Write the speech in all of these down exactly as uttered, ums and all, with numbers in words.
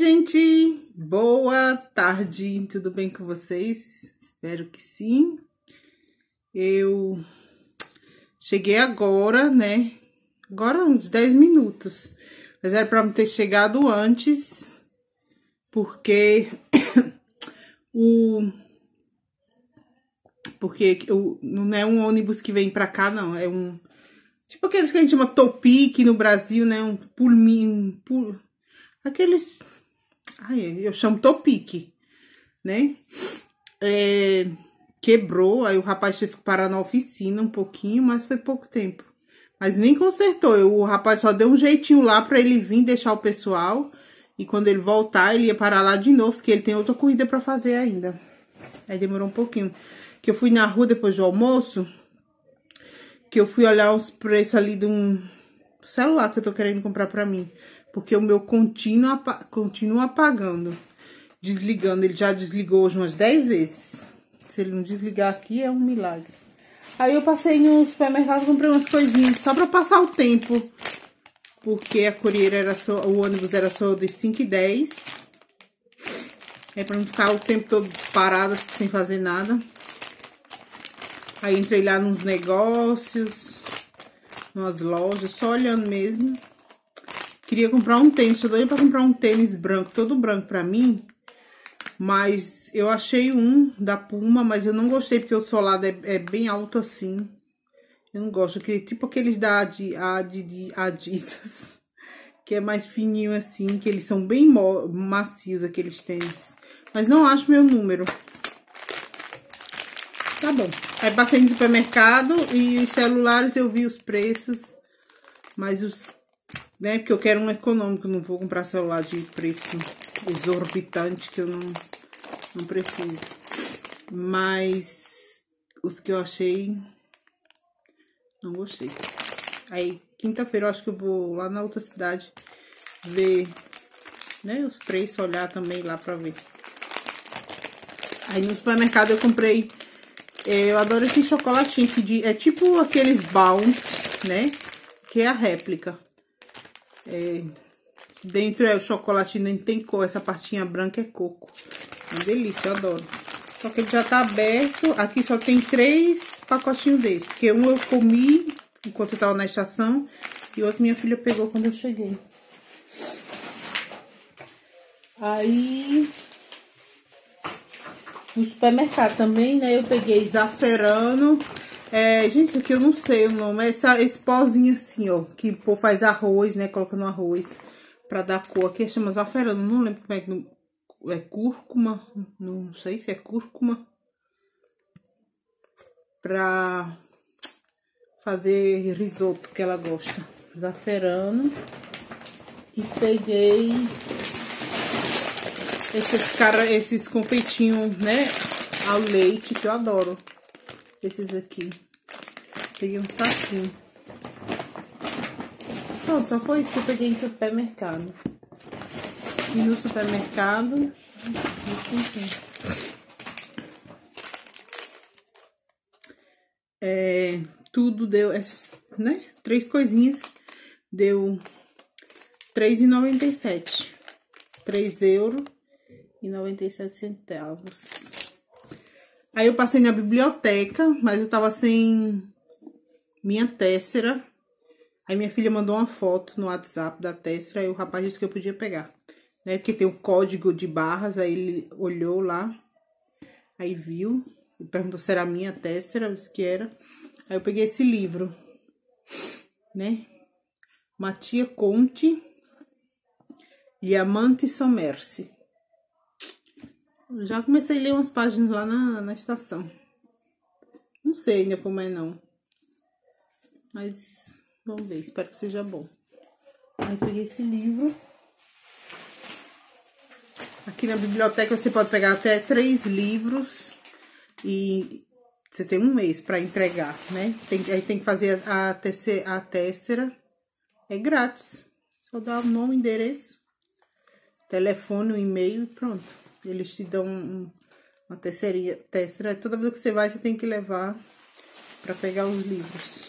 gente! Boa tarde, tudo bem com vocês? Espero que sim. Eu cheguei agora, né? Agora uns dez minutos. Mas era pra me ter chegado antes, porque o... Porque o, não é um ônibus que vem pra cá, não. É um... Tipo aqueles que a gente chama Topic no Brasil, né? Um pulminho... Pul... Aqueles... Ai, eu chamo Topic, né? É, quebrou, aí o rapaz teve que parar na oficina um pouquinho, mas foi pouco tempo. Mas nem consertou, eu, o rapaz só deu um jeitinho lá pra ele vir deixar o pessoal. E quando ele voltar, ele ia parar lá de novo, porque ele tem outra corrida pra fazer ainda. Aí demorou um pouquinho. Que eu fui na rua depois do almoço, que eu fui olhar os preços ali de um celular que eu tô querendo comprar pra mim. Porque o meu continua, continua apagando, desligando. Ele já desligou hoje umas dez vezes. Se ele não desligar aqui, é um milagre. Aí eu passei no supermercado e comprei umas coisinhas só pra passar o tempo. Porque a courier era só, o ônibus era só de cinco e dez. É pra não ficar o tempo todo parada sem fazer nada. Aí entrei lá nos negócios, nas lojas, só olhando mesmo. Queria comprar um tênis, tô doida pra comprar um tênis branco, todo branco pra mim. Mas eu achei um da Puma, mas eu não gostei porque o solado é, é bem alto assim. Eu não gosto, que, tipo aqueles da Adi, Adi, Adidas, que é mais fininho assim, que eles são bem macios aqueles tênis. Mas não acho meu número. Tá bom. Aí passei no supermercado e os celulares eu vi os preços, mas os... né? Porque eu quero um econômico, não vou comprar celular de preço exorbitante que eu não, não preciso. Mas os que eu achei, não gostei. Aí, quinta-feira eu acho que eu vou lá na outra cidade ver, né, os preços, olhar também lá pra ver. Aí no supermercado eu comprei, é, eu adoro esse chocolatinho que de, é tipo aqueles Bounty, né? Que é a réplica. É, dentro é o chocolate, nem tem cor, essa partinha branca é coco. É uma delícia, eu adoro. Só que ele já tá aberto. Aqui só tem três pacotinhos desse, porque um eu comi enquanto eu tava na estação e outro minha filha pegou quando eu cheguei. Aí no supermercado também, né, eu peguei zaferano. É, gente, isso aqui eu não sei o nome. É essa, esse pozinho assim, ó. Que o povo faz arroz, né? Coloca no arroz pra dar cor. Aqui chama zaferano. Não lembro como é que... Não, é cúrcuma. Não sei se é cúrcuma. Pra fazer risoto, que ela gosta. Zaferano. E peguei esses, cara, esses confeitinhos, né? Ao leite, que eu adoro. Esses aqui. Peguei um saquinho. Pronto, só foi isso que eu peguei no supermercado. E no supermercado... É, tudo deu... Essas, né? Três coisinhas. Deu três reais e noventa e sete centavos. três euros e noventa e sete centavos. Aí eu passei na biblioteca, mas eu tava sem minha téssera. Aí minha filha mandou uma foto no WhatsApp da téssera e o rapaz disse que eu podia pegar, né? Porque tem o código de barras, aí ele olhou lá, aí viu, e perguntou se era a minha téssera, eu disse que era. Aí eu peguei esse livro, né? Mattia Conti e Amante Sommersi. Já comecei a ler umas páginas lá na, na estação. Não sei ainda como é, não. Mas vamos ver, espero que seja bom. Aí peguei esse livro. Aqui na biblioteca você pode pegar até três livros. E você tem um mês para entregar, né? Tem, aí tem que fazer a, a, a téssera. É grátis. Só dá o nome, endereço, telefone, o e-mail e pronto. Eles te dão um, uma tesseria, téssera. Toda vez que você vai, você tem que levar para pegar os livros.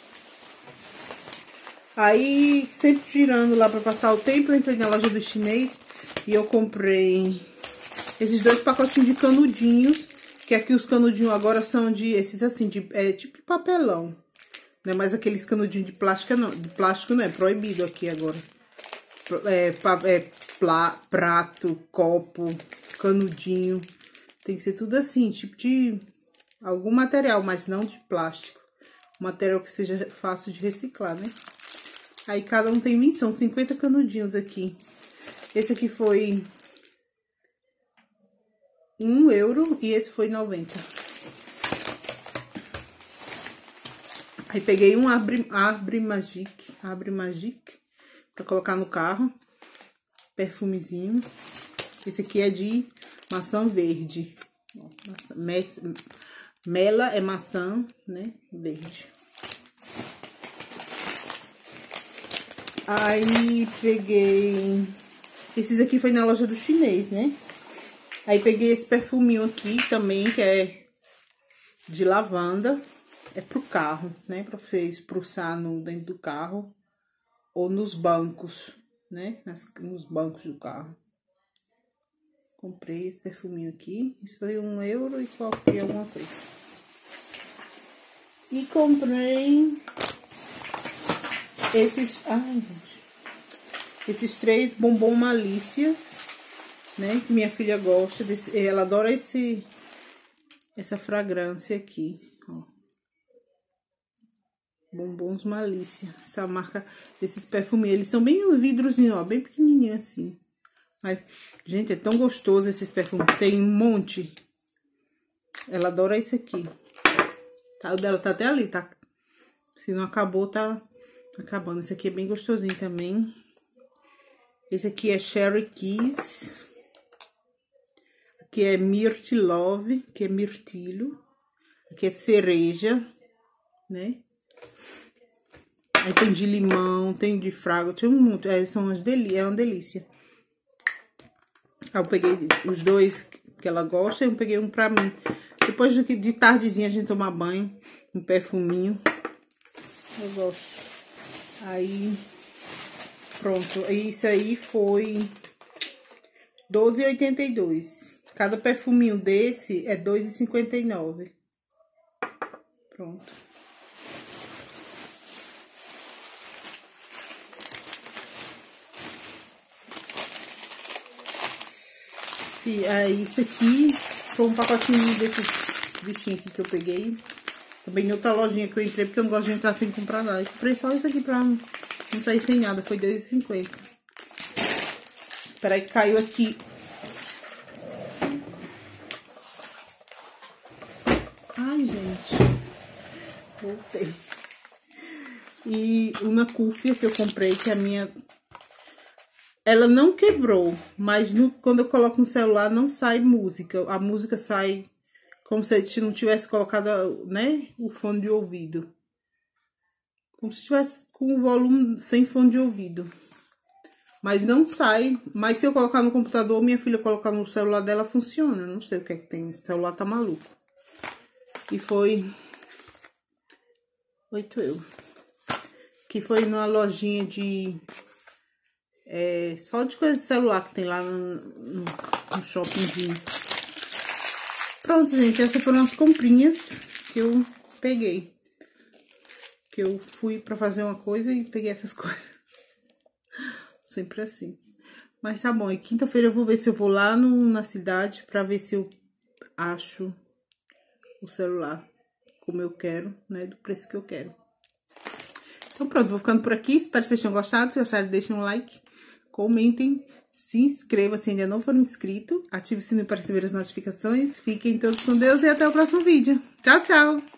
Aí, sempre girando lá para passar o tempo, eu entrei na loja do chinês. E eu comprei esses dois pacotinhos de canudinhos, que aqui os canudinhos agora são de, esses assim, de, é tipo papelão. Não é mais aqueles canudinhos de plástico, não. De plástico não, é proibido aqui agora. É, é plá, prato, copo, canudinho. Tem que ser tudo assim, tipo de algum material, mas não de plástico. Material que seja fácil de reciclar, né? Aí cada um tem vinte, são cinquenta canudinhos aqui. Esse aqui foi um euro e esse foi noventa. Aí peguei um Abre, Abre Magic, Abre Magic, pra colocar no carro. Perfumezinho. Esse aqui é de maçã verde. Ó, maçã, mes, mela é maçã, né? Verde. Aí peguei... Esses aqui foi na loja do chinês, né? Aí peguei esse perfuminho aqui também, que é de lavanda. É pro carro, né? Pra você espruçar no, dentro do carro. Ou nos bancos, né? Nas, nos bancos do carro. Comprei esse perfuminho aqui. Isso foi um euro e qualquer alguma coisa. E comprei esses... Ai, gente. Esses três bombom malícias, né? Que minha filha gosta. Desse, ela adora esse, essa fragrância aqui, ó. Bombons Malícia. Essa marca desses perfumes. Eles são bem os vidrozinhos, ó. Bem pequenininho assim. Mas, gente, é tão gostoso esses perfumes. Tem um monte. Ela adora esse aqui. Tá, o dela tá até ali, tá? Se não acabou, tá acabando. Esse aqui é bem gostosinho também. Esse aqui é Cherry Kiss. Aqui é Myrtle Love, que é mirtilo. Aqui é cereja, né? Aí tem de limão, tem de frago, tem um monte. É, são umas delícias, é uma delícia. Aí eu peguei os dois que ela gosta e eu peguei um pra mim. Depois de, de tardezinha a gente tomar banho, um perfuminho. Eu gosto. Aí, pronto. Isso aí foi doze reais e oitenta e dois centavos. Cada perfuminho desse é dois reais e cinquenta e nove centavos. Pronto. Sim, é isso aqui. Foi um pacotinho desses bichinhos aqui que eu peguei. Também em outra lojinha que eu entrei, porque eu não gosto de entrar sem comprar nada. Eu comprei só isso aqui pra não sair sem nada. Foi dois reais e cinquenta centavos. Peraí que caiu aqui. Ai, gente. Voltei. E uma cúfia que eu comprei, que a minha... Ela não quebrou, mas no, quando eu coloco no celular não sai música. A música sai como se a gente não tivesse colocado, né, o fone de ouvido. Como se tivesse com o volume sem fone de ouvido. Mas não sai. Mas se eu colocar no computador, minha filha colocar no celular dela, funciona. Não sei o que é que tem. O celular tá maluco. E foi oito euros. Que foi numa lojinha de... É, só de coisa de celular que tem lá no, no, no shoppingzinho. Pronto, gente. Essas foram as comprinhas que eu peguei. Que eu fui pra fazer uma coisa e peguei essas coisas. Sempre assim. Mas tá bom. E quinta-feira eu vou ver se eu vou lá no, na cidade pra ver se eu acho o celular como eu quero, né? Do preço que eu quero. Então pronto, vou ficando por aqui. Espero que vocês tenham gostado. Se gostaram, deixem um like. Comentem, se inscrevam se ainda não foram inscritos, ative o sininho para receber as notificações, fiquem todos com Deus e até o próximo vídeo. Tchau, tchau!